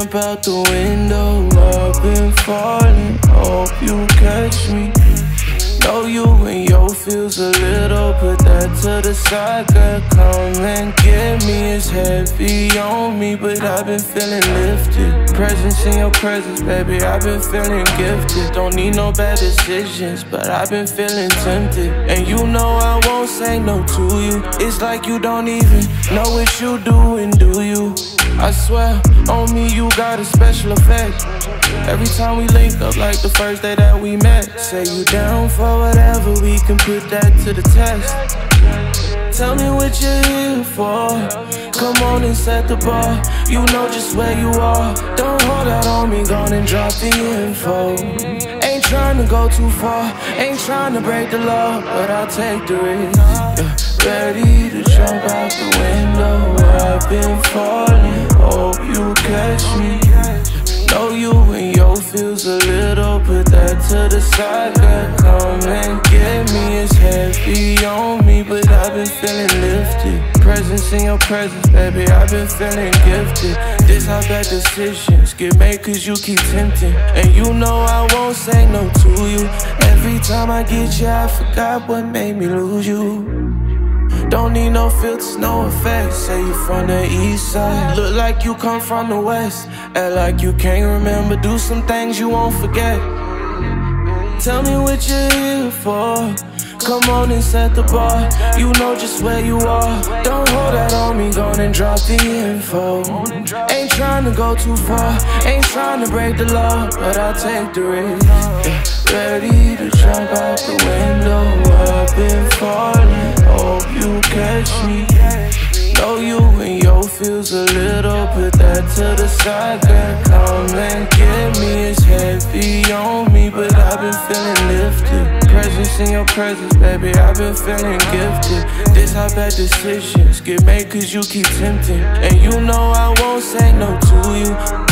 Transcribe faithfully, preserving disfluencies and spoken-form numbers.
jump out the window. I've been falling, hope you catch me. Know you and your feels a little, put that to the side, girl, come and get me. It's heavy on me, but I've been feeling lifted. Presence in your presence, baby, I've been feeling gifted. Don't need no bad decisions, but I've been feeling tempted. And you know I won't say no to you. It's like you don't even know what you doing, do you? I swear, on me you got a special effect. Every time we link up like the first day that we met. Say you down for whatever, we can put that to the test. Tell me what you're here for. Come on and set the bar. You know just where you are. Don't hold out on me, gone and drop the info. Ain't trying to go too far, ain't trying to break the law, but I'll take the risk. Yeah, ready to jump out the window. I've been falling, hope you catch me. Know you and your feels a little, put that to the side, girl, come and get me. It's heavy on me, but I've been feeling lifted. Presence in your presence, baby, I've been feeling gifted. This how bad decisions get made cause you keep tempting. And you know I won't say no to you. Every time I get you, I forgot what made me lose you. Don't need no filters, no effects. Say you from the east side, look like you come from the west. Act like you can't remember, do some things you won't forget. Tell me what you're here for. Come on and set the bar. You know just where you are. Don't hold that on me, gone and drop the info. Ain't trying to go too far, ain't trying to break the law, but I'll take the risk. Yeah, ready to jump out the window. I've been falling, hope you catch me. Know you and your feels a little, put that to the side, girl, come and get me. It's heavy on me, but I've been feeling lifted. Presence in your presence, baby, I've been feeling gifted. This how bad decisions get made cause you keep tempting. And you know I won't say no to you.